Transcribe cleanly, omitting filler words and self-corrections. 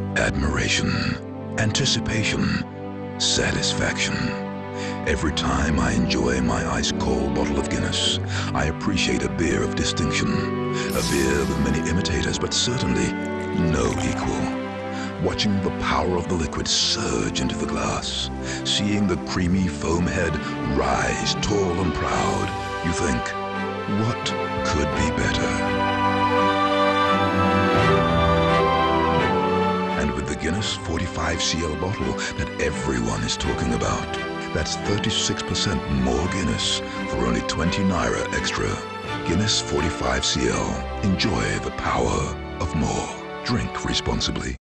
admiration, anticipation, satisfaction. Every time I enjoy my ice-cold bottle of Guinness, I appreciate a beer of distinction. A beer with many imitators, but certainly no equal. Watching the power of the liquid surge into the glass, seeing the creamy foam head rise tall and proud, you think, what could be better? And with the Guinness 45cl bottle that everyone is talking about, that's 36% more Guinness for only 20 naira extra. Guinness 45cl. Enjoy the power of more. Drink responsibly.